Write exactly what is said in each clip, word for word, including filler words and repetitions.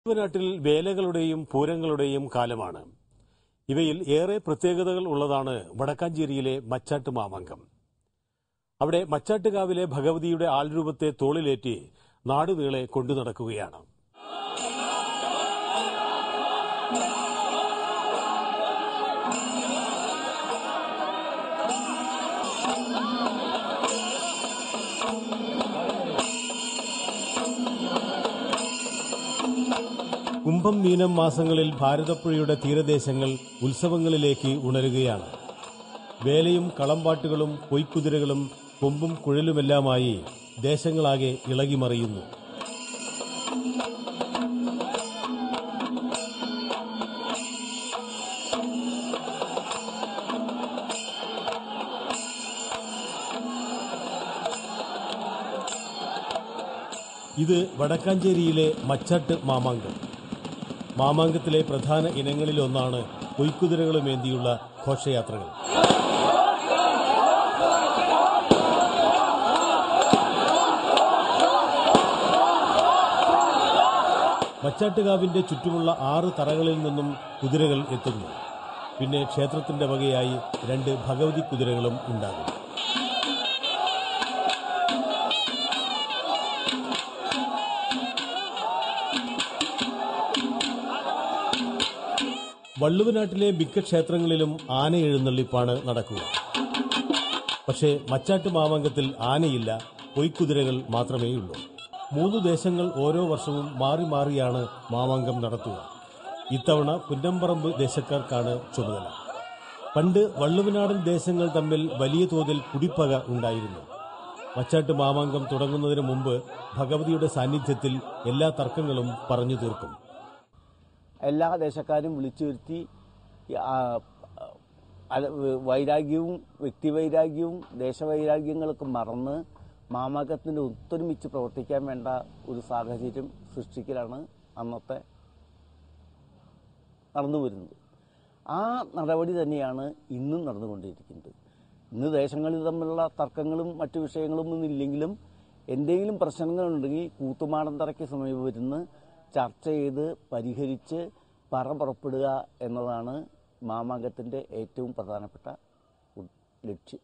നാട്ടിൽ വേലകളുടെയും പൂരങ്ങളുടെയും കാലമാണ്. ഇവയിൽ ഏറെ പ്രത്യേകതകൾ ഉള്ളതാണ് വടക്കാഞ്ചേരിയിലെ മച്ചാട്ട് മാമാങ്കം. അവിടെ മച്ചാട്ടുകാവിലെ ഭഗവതിയുടെ ആൾരൂപത്തെ തോളിലേറ്റി നാടുനീളെ കൊണ്ടു നടക്കുകയാണ്. കുംഭം മീനം മാസങ്ങളിൽ ഭാരതപ്പുഴയുടെ തീരദേശങ്ങൾ ഉത്സവങ്ങളിലേക്ക് ഉണരുകയാണ്. വേലയും കളംപാട്ടുകളും പൊയ്ക്കുതിരകളും കൊമ്പും കുഴലുമെല്ലാമായി ദേശങ്ങളാകെ ഇളകിമറിയുന്നു. ഇത് വടക്കാഞ്ചേരിയിലെ മച്ചാട്ട് മാമാങ്കം. മാമാങ്കത്തിലെ പ്രധാന ഇനങ്ങളിലൊന്നാണ് പൊയ്ക്കുതിരകളുമേന്തിയുള്ള ഘോഷയാത്രകൾ. മച്ചാട്ടുകാവിന്റെ ചുറ്റുമുള്ള ആറ് തറകളിൽ നിന്നും കുതിരകൾ എത്തുന്നു. പിന്നെ ക്ഷേത്രത്തിന്റെ വകയായി രണ്ട് ഭഗവതി കുതിരകളും ഉണ്ടാകും. വള്ളുവനാട്ടിലെ മിക്ക ക്ഷേത്രങ്ങളിലും ആന എഴുന്നള്ളിപ്പാണ് നടക്കുക. പക്ഷേ മച്ചാട്ട് മാമാങ്കത്തിൽ ആനയില്ല, പൊയ്ക്കുതിരകൾ മാത്രമേയുള്ളൂ. മൂന്ന് ദേശങ്ങൾ ഓരോ വർഷവും മാറി മാറിയാണ് മാമാങ്കം നടത്തുക. ഇത്തവണ പുന്നമ്പറമ്പ് ദേശക്കാർക്കാണ് ചുമതല. പണ്ട് വള്ളുവനാടൻ ദേശങ്ങൾ തമ്മിൽ വലിയ തോതിൽ കുടിപ്പക ഉണ്ടായിരുന്നു. മച്ചാട്ട് മാമാങ്കം തുടങ്ങുന്നതിന് മുമ്പ് ഭഗവതിയുടെ സാന്നിധ്യത്തിൽ എല്ലാ തർക്കങ്ങളും പറഞ്ഞു തീർക്കും. എല്ലാ ദേശക്കാരും വിളിച്ചു വരുത്തി വൈരാഗ്യവും വ്യക്തിവൈരാഗ്യവും ദേശവൈരാഗ്യങ്ങളൊക്കെ മറന്ന് മാമാങ്കത്തിന് ഒത്തൊരുമിച്ച് പ്രവർത്തിക്കാൻ വേണ്ട ഒരു സാഹചര്യം സൃഷ്ടിക്കലാണ് അന്നത്തെ നടന്നു വരുന്നത്. ആ നടപടി തന്നെയാണ് ഇന്നും നടന്നുകൊണ്ടിരിക്കുന്നത്. ഇന്ന് ദേശങ്ങളിൽ തമ്മിലുള്ള തർക്കങ്ങളും മറ്റു വിഷയങ്ങളും ഒന്നും ഇല്ലെങ്കിലും എന്തെങ്കിലും പ്രശ്നങ്ങളുണ്ടെങ്കിൽ കൂത്തുമാടന്തറയ്ക്ക് സമീപം വരുന്ന് ചർച്ച ചെയ്ത് പരിഹരിച്ച് പറ പുറപ്പെടുക എന്നതാണ് മാമാങ്കത്തിൻ്റെ ഏറ്റവും പ്രധാനപ്പെട്ട ലക്ഷ്യം.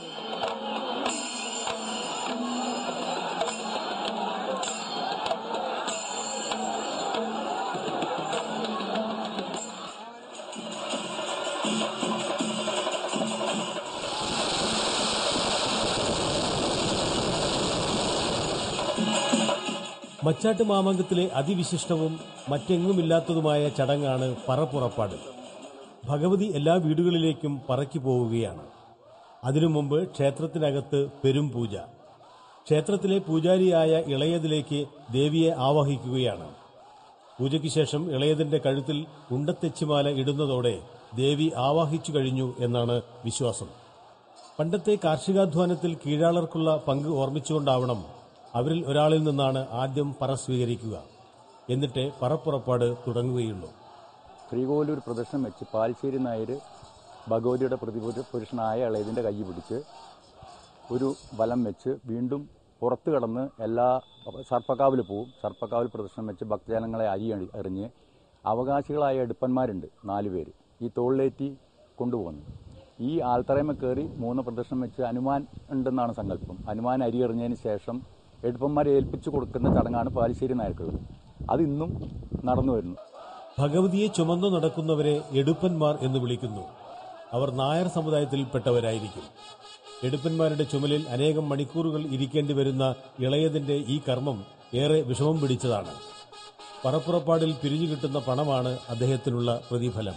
മച്ചാട്ട് മാമാങ്കത്തിലെ അതിവിശിഷ്ടവും മറ്റെങ്ങുമില്ലാത്തതുമായ ചടങ്ങാണ് പറപ്പുറപ്പാട്. ഭഗവതി എല്ലാ വീടുകളിലേക്കും പറക്കി പോവുകയാണ്. അതിനു മുമ്പ് ക്ഷേത്രത്തിനകത്ത് പെരുംപൂജ. ക്ഷേത്രത്തിലെ പൂജാരിയായ ഇളയതിലേക്ക് ദേവിയെ ആവാഹിക്കുകയാണ്. പൂജയ്ക്ക് ശേഷം ഇളയതിന്റെ കഴുത്തിൽ ഉണ്ടത്തെച്ചിമാല ഇടുന്നതോടെ ദേവി ആവാഹിച്ചു കഴിഞ്ഞു എന്നാണ് വിശ്വാസം. പണ്ടത്തെ കാർഷികാധ്വാനത്തിൽ കീഴാളർക്കുള്ള പങ്ക് ഓർമ്മിച്ചുകൊണ്ടാവണം അവരിൽ ഒരാളിൽ നിന്നാണ് ആദ്യം പറ സ്വീകരിക്കുക. എന്നിട്ട് പറപ്പുറപ്പാട് തുടങ്ങുകയുള്ളൂ. ശ്രീകോവിലൂർ പ്രദക്ഷിണം വെച്ച് പാൽശ്ശേരി നായർ ഭഗവതിയുടെ പ്രതിപുരുഷനായ ഇളയതിൻ്റെ കൈ പിടിച്ച് ഒരു വലം വെച്ച് വീണ്ടും പുറത്തു കടന്ന് എല്ലാ സർപ്പക്കാവിൽ പോവും. സർപ്പക്കാവിൽ പ്രദക്ഷിണം വെച്ച് ഭക്തജനങ്ങളെ അരി എറിഞ്ഞ് അവകാശികളായ എടുപ്പന്മാരുണ്ട് നാലു പേര് ഈ തോളിലേറ്റി കൊണ്ടുപോകുന്നു. ഈ ആൽത്തറയമ കയറി മൂന്ന് പ്രദക്ഷിണം വെച്ച് ഹനുമാൻ ഉണ്ടെന്നാണ് സങ്കല്പം. ഹനുമാൻ അരി എറിഞ്ഞതിന് ശേഷം എടുപ്പന്മാരെ ഏൽപ്പിച്ചു കൊടുക്കുന്ന ചടങ്ങാണ് പാലിശ്ശേരി നായർക്കുള്ളത്. അത് ഇന്നും നടന്നു വരുന്നു. ഭഗവതിയെ ചുമന്നു നടക്കുന്നവരെ എടുപ്പന്മാർ എന്ന് വിളിക്കുന്നു. അവർ നായർ സമുദായത്തിൽപ്പെട്ടവരായിരിക്കും. എടുപ്പന്മാരുടെ ചുമലിൽ അനേകം മണിക്കൂറുകൾ ഇരിക്കേണ്ടി വരുന്ന ഇളയതിന്റെ ഈ കർമ്മം ഏറെ വിഷമം പിടിച്ചതാണ്. പറപ്പുറപ്പാടിൽ പിരിഞ്ഞു കിട്ടുന്ന പണമാണ് അദ്ദേഹത്തിനുള്ള പ്രതിഫലം.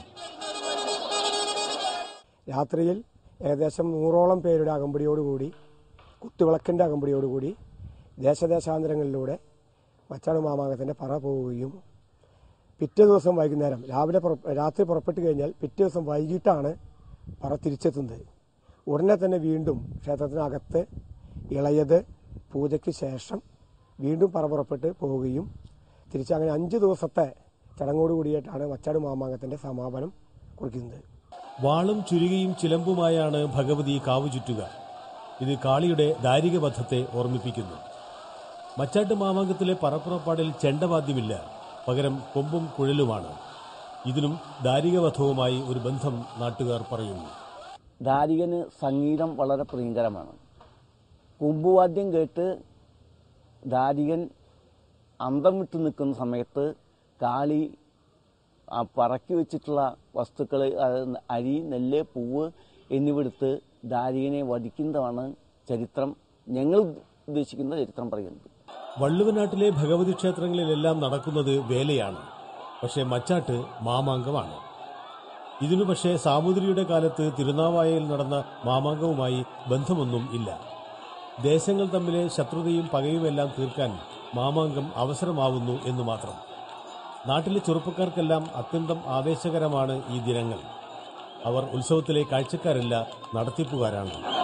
രാത്രിയിൽ ഏകദേശം നൂറോളം പേരുടെ അകമ്പടിയോടുകൂടി കുത്തുവിളക്കിൻ്റെ അകമ്പടിയോടുകൂടി ദേശദേശാന്തരങ്ങളിലൂടെ മച്ചാട് മാമാങ്കത്തിൻ്റെ പറ പോവുകയും പിറ്റേ ദിവസം വൈകുന്നേരം രാവിലെ രാത്രി പുറപ്പെട്ടു കഴിഞ്ഞാൽ പിറ്റേ ദിവസം വൈകിട്ടാണ് പറ തിരിച്ചെത്തുന്നത്. ഉടനെ തന്നെ വീണ്ടും ക്ഷേത്രത്തിനകത്ത് ഇളയത് പൂജയ്ക്ക് ശേഷം വീണ്ടും പറ പുറപ്പെട്ട് പോവുകയും തിരിച്ചങ്ങനെ അഞ്ച് ദിവസത്തെ ചടങ്ങോടുകൂടിയിട്ടാണ് മച്ചാട് മാമാങ്കത്തിൻ്റെ സമാപനം കുറിക്കുന്നത്. വാളും ചുരികയും ചിലമ്പുമായാണ് ഭഗവതി കാവു ചുറ്റുക. ഇത് കാളിയുടെ ദാരികബദ്ധത്തെ ഓർമ്മിപ്പിക്കുന്നു. മച്ചാട്ട് മാമാങ്കത്തിലെ പറപ്പുറപ്പാടിൽ ചെണ്ടവാദ്യമില്ല. പകരം കൊമ്പും കുഴലുമാണ്. ഇതിനും ദാരികവധവുമായി ഒരു ബന്ധം നാട്ടുകാർ പറയുന്നു. ദാരികന് സംഗീതം വളരെ പ്രിയങ്കരമാണ്. കൊമ്പുവാദ്യം കേട്ട് ദാരികൻ അന്തം വിട്ടു നിൽക്കുന്ന സമയത്ത് കാളി പറക്കി വെച്ചിട്ടുള്ള വസ്തുക്കൾ, അരി, നെല്ല്, പൂവ് എന്നിവയെടുത്ത് ദാരികനെ വധിക്കുന്നതാണ് ചരിത്രം, ഞങ്ങൾ ഉദ്ദേശിക്കുന്ന ചരിത്രം പറയുന്നത്. വള്ളുവനാട്ടിലെ ഭഗവതി ക്ഷേത്രങ്ങളിലെല്ലാം നടക്കുന്നത് വേലയാണ്. പക്ഷേ മച്ചാട്ട് മാമാങ്കമാണ്. ഇതിനു പക്ഷേ സാമൂതിരിയുടെ കാലത്ത് തിരുനാവായയിൽ നടന്ന മാമാങ്കവുമായി ബന്ധമൊന്നും ഇല്ല. ദേശങ്ങൾ തമ്മിലെ ശത്രുതയും പകയുമെല്ലാം തീർക്കാൻ മാമാങ്കം അവസരമാവുന്നു എന്നു മാത്രം. നാട്ടിലെ ചെറുപ്പക്കാർക്കെല്ലാം അത്യന്തം ആവേശകരമാണ് ഈ ദിനങ്ങൾ. അവർ ഉത്സവത്തിലെ കാഴ്ചക്കാരല്ല, നടത്തിപ്പുകാരാണ്.